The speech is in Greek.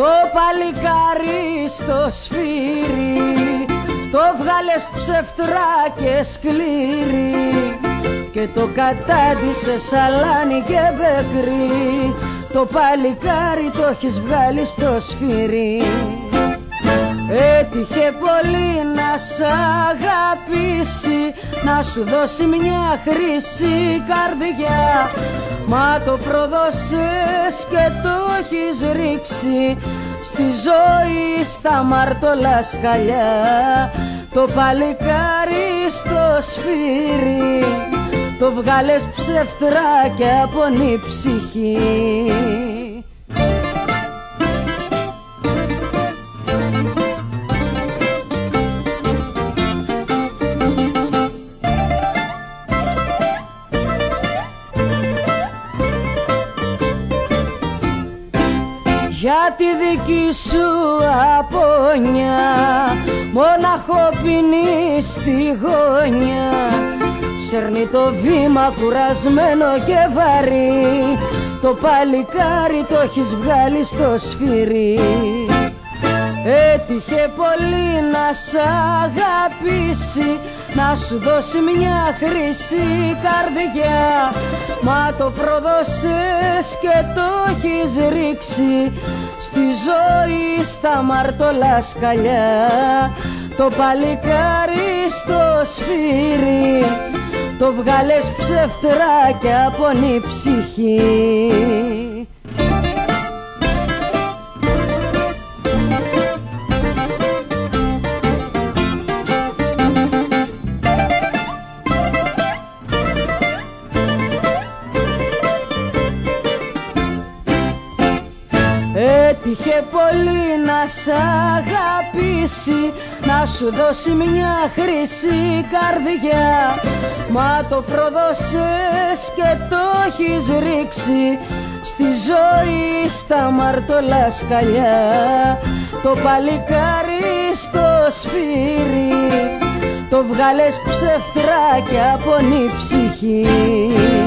Το παλικάρι στο σφύρι το βγάλες ψευτρά και σκλήρι και το κατάντησε σαλάνι και μπεκρή. Το παλικάρι το έχεις βγάλει στο σφύρι. Έτυχε πολύ να σ' αγαπήσει, να σου δώσει μια χρυσή καρδιά, μα το προδώσες και το έχεις ρίξει στη ζωή στα μάρτωλα σκαλιά. Το παλικάρι στο σφύρι το βγάλες ψευτρά και απονή ψυχή. Για τη δική σου απόνια μόναχο πίνει στη γωνιά, σέρνει το βήμα κουρασμένο και βαρύ, το παλικάρι το έχεις βγάλει στο σφύρι. Έτυχε πολύ να σ' αγαπήσει, να σου δώσει μια χρυσή καρδιά, μα το προδώσες και το έχεις ρίξει στη ζωή στα μάρτωλα σκαλιά. Το παλικάρι στο σφύρι το βγάλες ψευτρά και απονή ψυχή. Έτυχε πολύ να σ' αγαπήσει, να σου δώσει μια χρυσή καρδιά, μα το προδώσες και το έχεις ρίξει στη ζωή στα μάρτωλα σκαλιά. Το παλικάρι στο σφύρι το βγάλες ψευτρά και απονή ψυχή.